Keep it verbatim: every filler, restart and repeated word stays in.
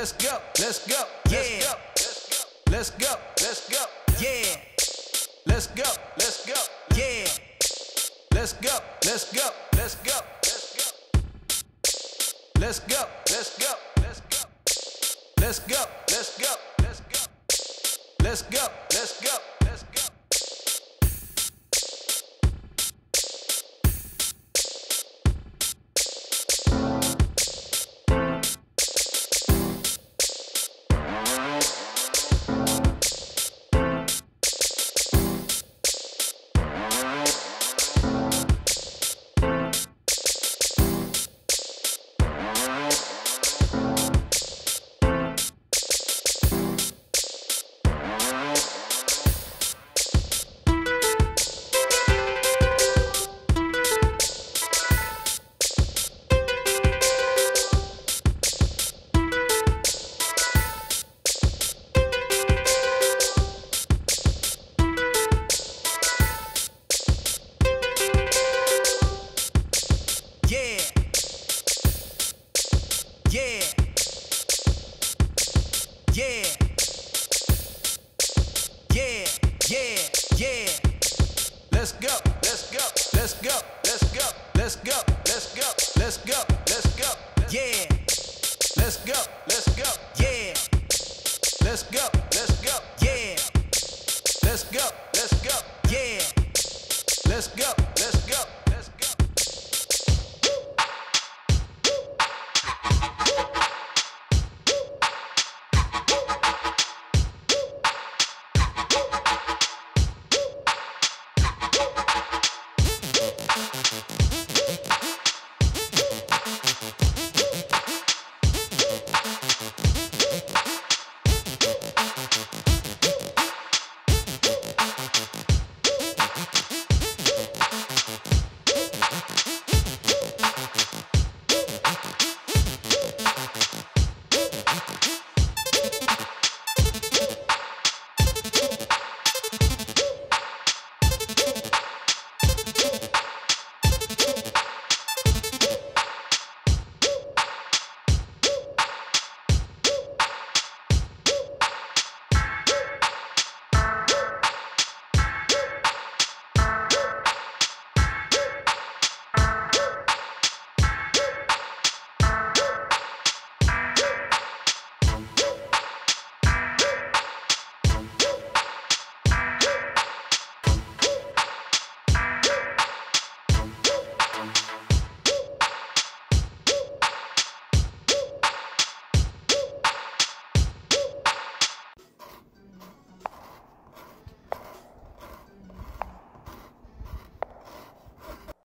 let's go, let's go, let's go, let's go, let's go, yeah. Let's go, let's go, yeah. Let's go, let's go, let's go, let's go, let's go, let's go, let's go, let's go, let's go, let's go, let's go, let's go, let's go. Yeah, yeah, yeah, yeah, yeah. Let's go, let's go, let's go, let's go, let's go,